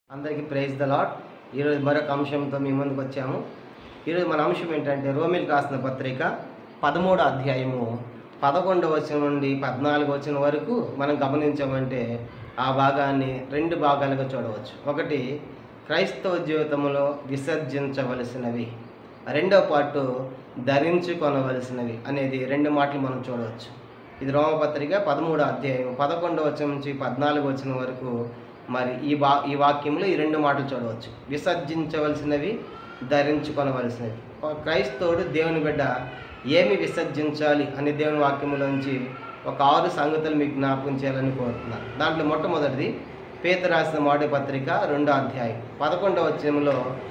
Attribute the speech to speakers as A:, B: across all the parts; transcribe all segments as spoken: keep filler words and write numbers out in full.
A: అందరికీ praise the lord. ఈరోజు మరొక అంశంతో మీ ముందుకు వచ్చాము. ఈరోజు మన అంశం ఏంటంటే రోమిలకు రాసిన పత్రిక పదమూడో అధ్యాయము పదకొండవ వచనం నుండి పద్నాలుగు వచనం వరకు మనం గమనించామంటే ఆ భాగాన్ని రెండు భాగాలుగా చూడవచ్చు. ఒకటి క్రైస్తవ జీవితంలో విసర్జించవలసినవి, రెండవ పార్టు ధరించుకొనవలసినవి అనేది రెండు మాటలు మనం చూడవచ్చు. ఇది రోమపత్రిక పదమూడో అధ్యాయం పదకొండవ వచనం నుంచి పద్నాలుగు వచనం వరకు మరి ఈ వా ఈ వాక్యంలో ఈ రెండు మాటలు చూడవచ్చు. విసర్జించవలసినవి, ధరించుకొనవలసినవి. క్రైస్తవుడు దేవుని బిడ్డ ఏమి విసర్జించాలి అనే దేవుని వాక్యంలోంచి ఒక ఆరు సంగతులు మీకు జ్ఞాపకం చేయాలని కోరుతున్నాను. దాంట్లో మొట్టమొదటిది పేతురు రాసిన మొదటి పత్రిక రెండో అధ్యాయం పదకొండవ వచనంలో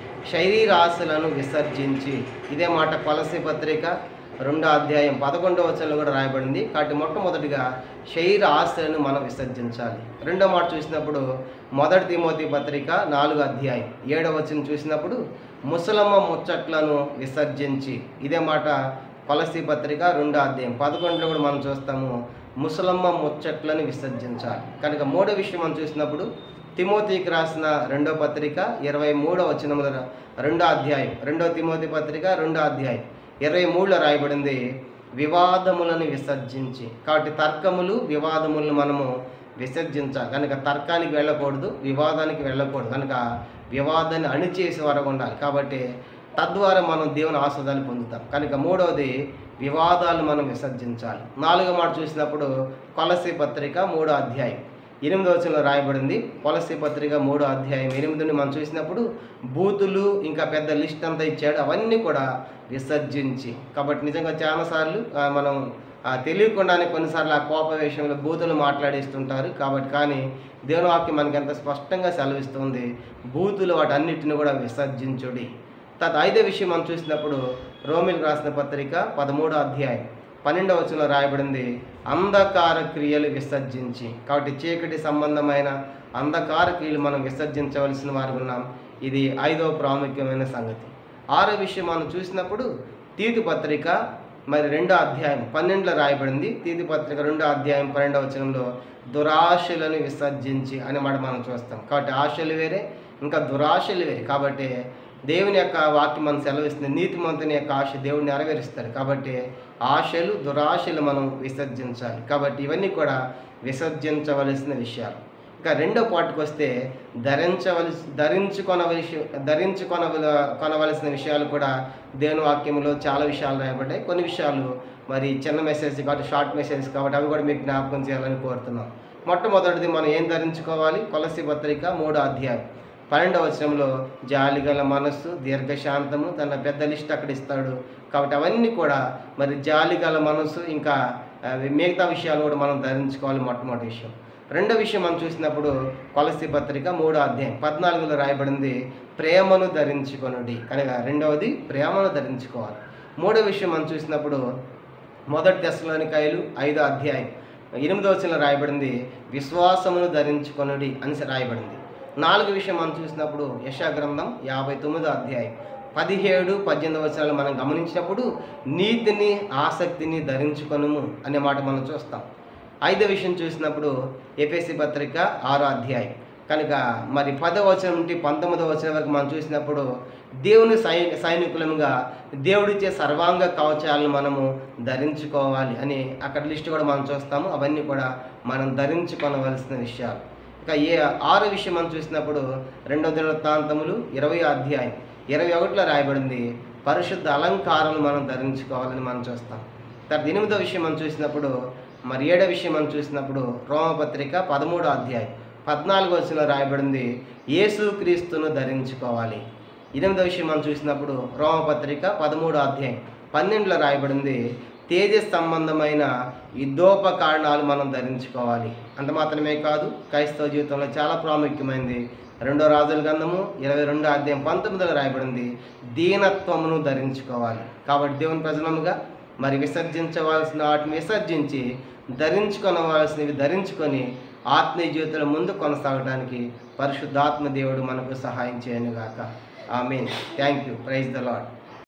A: శరీరాశలను విసర్జించి, ఇదే మాట కొలస్సీ పత్రిక రెండో అధ్యాయం పదకొండవ వచనంలో కూడా రాయబడింది. కాబట్టి మొట్టమొదటిగా శరీర ఆశలను మనం విసర్జించాలి. రెండో మాట చూసినప్పుడు మొదటి తిమోతి పత్రిక నాలుగో అధ్యాయం ఏడవ వచనం చూసినప్పుడు ముసలమ్మ ముచ్చట్లను విసర్జించి, ఇదే మాట కొలస్సీ పత్రిక రెండో అధ్యాయం పదకొండులో కూడా మనం చూస్తాము ముసలమ్మ ముచ్చట్లను విసర్జించాలి. కనుక మూడో విషయం మనం చూసినప్పుడు తిమోతికి రాసిన రెండో పత్రిక ఇరవై మూడో వచనముల రెండో అధ్యాయం రెండో తిమోతి పత్రిక రెండో అధ్యాయం ఇరవై మూడులో రాయబడింది వివాదములను విసర్జించి. కాబట్టి తర్కములు వివాదములను మనము విసర్జించాలి. కనుక తర్కానికి వెళ్ళకూడదు, వివాదానికి వెళ్ళకూడదు. కనుక వివాదాన్ని అణిచేసే వరకు ఉండాలి. కాబట్టి తద్వారా మనం దేవుని ఆశీర్వాదాలు పొందుతాం. కనుక మూడవది వివాదాలు మనం విసర్జించాలి. నాలుగో మాట చూసినప్పుడు కొలస్సీ పత్రిక మూడో అధ్యాయం ఎనిమిదో వచనంలో రాయబడింది. కొలస్సీ పత్రిక మూడో అధ్యాయం ఎనిమిదిని మనం చూసినప్పుడు బూతులు ఇంకా పెద్ద లిస్ట్ అంతా ఇచ్చాడు, అవన్నీ కూడా విసర్జించి. కాబట్టి నిజంగా చాలాసార్లు మనం తెలియకుండానే కొన్నిసార్లు ఆ కోప విషయంలో బూతులు మాట్లాడేస్తుంటారు. కాబట్టి కానీ దేవుని వాక్యం మనకి ఎంత స్పష్టంగా సెలవిస్తుంది, బూతులు వాటన్నిటిని కూడా విసర్జించుడి. తర్వాత ఐదో విషయం మనం చూసినప్పుడు రోమిలకు రాసిన పత్రిక పదమూడో అధ్యాయం పన్నెండవ వచనంలో రాయబడింది అంధకార క్రియలు విసర్జించి. కాబట్టి చీకటి సంబంధమైన అంధకార క్రియలు మనం విసర్జించవలసిన వారు ఉన్నాం. ఇది ఐదో ప్రాముఖ్యమైన సంగతి. ఆరో విషయం మనం చూసినప్పుడు తీతు పత్రిక మరి రెండో అధ్యాయం పన్నెండులో రాయబడింది. తీతు పత్రిక రెండో అధ్యాయం పన్నెండవ వచనంలో దురాశలను విసర్జించి అనే మాట మనం చూస్తాం. కాబట్టి ఆశలు వేరే, ఇంకా దురాశలు వేరే. కాబట్టి దేవుని యొక్క వాక్యం మనం సెలవిస్తుంది, నీతిమంతుని యొక్క ఆశ దేవుడు నెరవేరుస్తాడు. కాబట్టి ఆశలు దురాశలు మనం విసర్జించాలి. కాబట్టి ఇవన్నీ కూడా విసర్జించవలసిన విషయాలు. ఇంకా రెండో పాటుకు వస్తే ధరించవలసి ధరించుకొనవలసి ధరించుకొనవల కొనవలసిన విషయాలు కూడా దేవుని వాక్యంలో చాలా విషయాలు రాయబడ్డాయి. కొన్ని విషయాలు మరి చిన్న మెసేజ్ కాబట్టి షార్ట్ మెసేజ్ కాబట్టి అవి కూడా మీకు జ్ఞాపకం చేయాలని కోరుతున్నాం. మొట్టమొదటిది మనం ఏం ధరించుకోవాలి? కొలస్సీ పత్రిక మూడో అధ్యాయం పన్నెండవ వచనంలో జాలిగల మనస్సు, దీర్ఘశాంతము, తన పెద్ద లిస్ట్ అక్కడ ఇస్తాడు. కాబట్టి అవన్నీ కూడా మరి జాలిగల మనస్సు ఇంకా మిగతా విషయాలు కూడా మనం ధరించుకోవాలి. మొట్టమొదటి విషయం. రెండో విషయం మనం చూసినప్పుడు కొలస్సీ పత్రిక మూడో అధ్యాయం పద్నాలుగులో రాయబడింది ప్రేమను ధరించుకొనుడి. కనుక రెండవది ప్రేమను ధరించుకోవాలి. మూడో విషయం మనం చూసినప్పుడు మొదటి తెస్సలోనికైలు ఐదో అధ్యాయం ఎనిమిదో వచనంలో రాయబడింది విశ్వాసమును ధరించుకొనుడి అని రాయబడింది. నాలుగు విషయం మనం చూసినప్పుడు యెషయా గ్రంథం యాభై తొమ్మిదో అధ్యాయం పదిహేడు పద్దెనిమిది వచనాలు మనం గమనించినప్పుడు నీతిని ఆసక్తిని ధరించుకొనుము అనే మాట మనం చూస్తాం. ఐదో విషయం చూసినప్పుడు ఎఫెసీ పత్రిక ఆరో అధ్యాయం కనుక మరి పదో వచనం నుండి పంతొమ్మిదో వచనం వరకు మనం చూసినప్పుడు దేవుని సై సైనికులముగా దేవుడిచ్చే సర్వాంగ కవచాలను మనము ధరించుకోవాలి అని అక్కడ లిస్ట్ కూడా మనం చూస్తాము. అవన్నీ కూడా మనం ధరించుకొనవలసిన విషయాలు. ఇక ఏ ఆరో విషయం మనం చూసినప్పుడు రెండవ దినవృత్తాంతములు ఇరవై అధ్యాయం ఇరవై ఒకటిలో రాయబడింది పరిశుద్ధ అలంకారాలు మనం ధరించుకోవాలని మనం చూస్తాం. తర్వాత ఎనిమిదో విషయం మనం చూసినప్పుడు మరి ఏడో విషయం మనం చూసినప్పుడు రోమపత్రిక పదమూడో అధ్యాయం పద్నాలుగో వచనంలో రాయబడింది యేసుక్రీస్తును ధరించుకోవాలి. ఎనిమిదో విషయం మనం చూసినప్పుడు రోమపత్రిక పదమూడో అధ్యాయం పన్నెండులో రాయబడింది తేజస్ సంబంధమైన యుద్ధోపకరణాలు మనం ధరించుకోవాలి. అంత మాత్రమే కాదు, క్రైస్తవ జీవితంలో చాలా ప్రాముఖ్యమైనది రెండో రాజుల గ్రంథము ఇరవై రెండో అధ్యాయం పంతొమ్మిదిలో రాయబడింది దీనత్వమును ధరించుకోవాలి. కాబట్టి దేవుని ప్రజలముగా మరి విసర్జించవలసిన వాటిని విసర్జించి ధరించుకొనవలసినవి ధరించుకొని ఆత్మీయ జీవితంలో ముందు కొనసాగడానికి పరిశుద్ధాత్మ దేవుడు మనకు సహాయం చేయనుగాక. ఆమేన్. Thank you. Praise the lord.